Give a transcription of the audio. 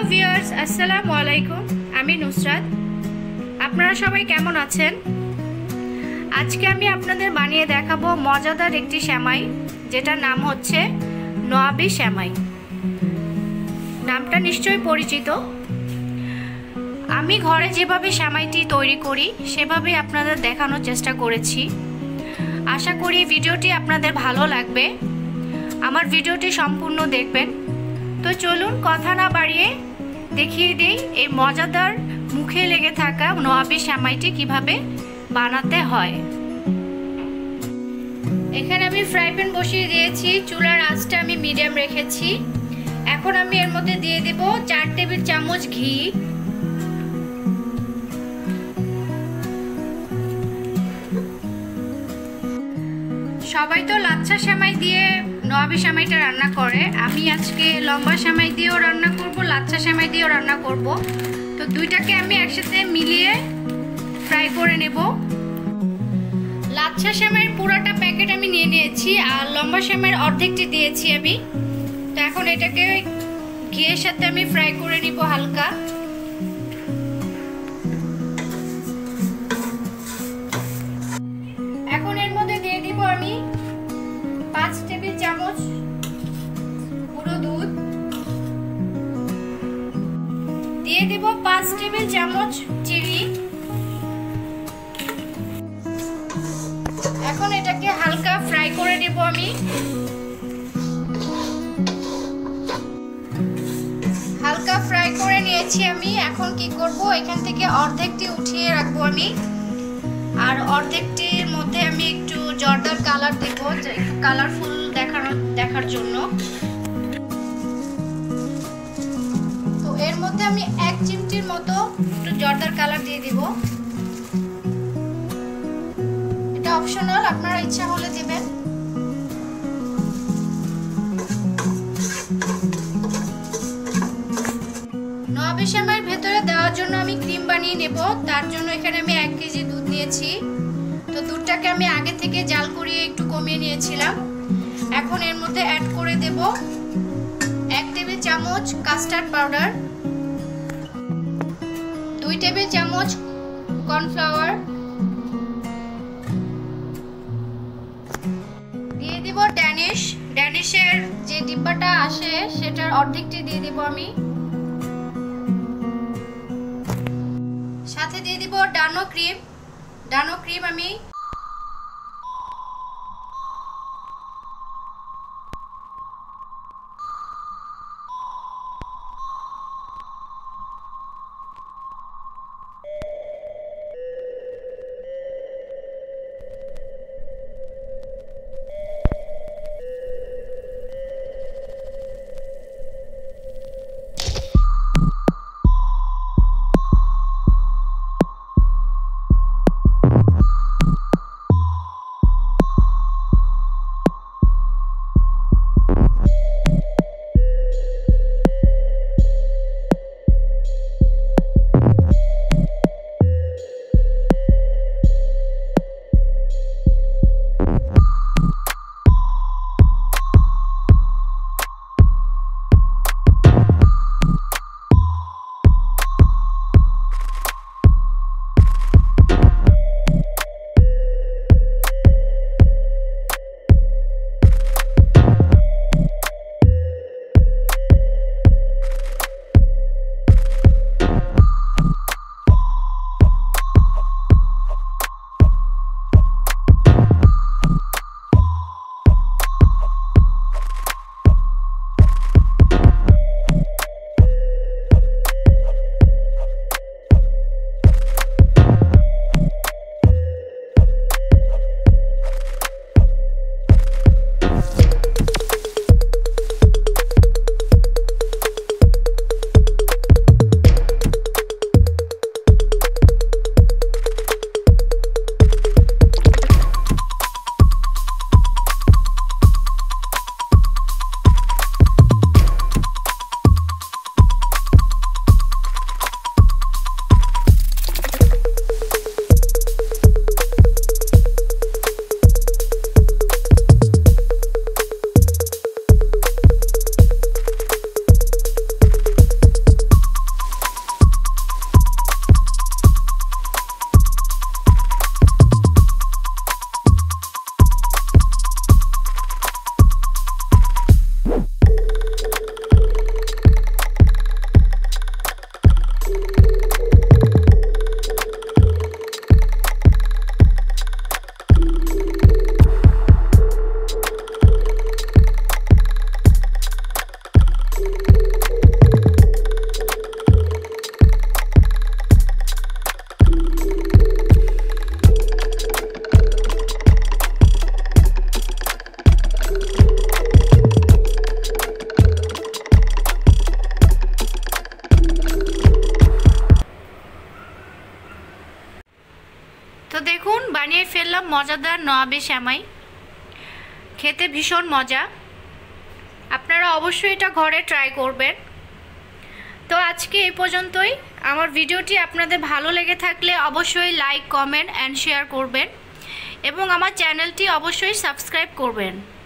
Viewers, আসসালামু আলাইকুম। আমি নুসরাত। আপনারা সবাই কেমন আছেন? আজকে আমি আপনাদের বানিয়ে দেখাবো মজাদার একটি সেমাই, যেটার নাম হচ্ছে নওয়াবি সেমাই। নামটা নিশ্চয়ই পরিচিত। আমি ঘরে যেভাবে সেমাইটি তৈরি করি সেভাবেই আপনাদের দেখানোর চেষ্টা করেছি। আশা করি ভিডিওটি আপনাদের ভালো লাগবে। আমার ভিডিওটি সম্পূর্ণ দেখবেন। তো চলুন কথা না বাড়িয়ে দেখিয়ে দেই এই মজাদার মুখে লেগে থাকা নওয়াবি সেমাইটি কিভাবে বানাতে হয়। এখানে আমি ফ্রাই প্যান বসিয়ে দিয়েছি, চুলার আঁচটা আমি মিডিয়াম রেখেছি। এখন আমি এর মধ্যে দিয়ে দেব 4 টেবিল চামচ ঘি। সবাই তো লাচ্ছা সেমাই দিয়ে নওয়াবি সেমাইটা রান্না করে, আমি আজকে লম্বা সেমাই দিয়েও রান্না করব, লাচ্ছা সেমাই দিয়েও রান্না করব। তো দুইটাকে আমি একসাথে মিলিয়ে ফ্রাই করে নেব। লাচ্ছা সেমাইয়ের পুরোটা প্যাকেট আমি নিয়ে নিয়েছি, আর লম্বা সেমাইয়ের অর্ধেকটি দিয়েছি আমি। তো এখন এটাকে ঘিয়ের সাথে আমি ফ্রাই করে নিব হালকা। এখন এর মধ্যে দিয়ে দিব আমি 5 টেবিল চামচ গুঁড়ো দুধ, দিয়ে দিব 5 টেবিল চামচ চিনি। এখন এটাকে হালকা ফ্রাই করে নেব আমি। হালকা ফ্রাই করে নিয়েছি আমি। এখন কি করব, এখান থেকে অর্ধেকটি উঠিয়ে রাখবো আমি, আর অর্ধেকটির মধ্যে আমি একটু জর্দার কালার দেব, কালারফুল দেখার জন্য। তো এর মধ্যে আমি 1 চিমটির মতো একটু জর্দার কালার দিয়ে দিব। এটা অপশনাল, আপনারা ইচ্ছা হলে দিবেন। নওয়াবি সেমাইয়ের ভেতরে দেওয়ার জন্য আমি ক্রিম বানিয়ে নেব। তার জন্য এখানে আমি 1 কেজি দুধ নিয়েছি। তো দুধটাকে আমি আগে থেকে জাল করিয়ে একটু কমিয়ে নিয়েছিলাম। এখন এর মধ্যে অ্যাড করে দেব 1 টেবিল চামচ কাস্টার্ড পাউডার, 2 টেবিল চামচ কর্নফ্লাওয়ার, দিয়ে দিব ড্যানিশের যে ডিব্বাটা আসে সেটার অর্ধেকটি দিয়ে দিব আমি। সাথে দিয়ে দিব ডানো ক্রিম আমি। বানিয়ে ফেললাম মজাদার নওয়াবি সেমাই। খেতে ভীষণ মজা, আপনারা অবশ্যই এটা ঘরে ট্রাই করবেন। তো আজকে এই পর্যন্তই। আমার ভিডিওটি আপনাদের ভালো লেগে থাকলে অবশ্যই লাইক, কমেন্ট অ্যান্ড শেয়ার করবেন এবং আমার চ্যানেলটি অবশ্যই সাবস্ক্রাইব করবেন।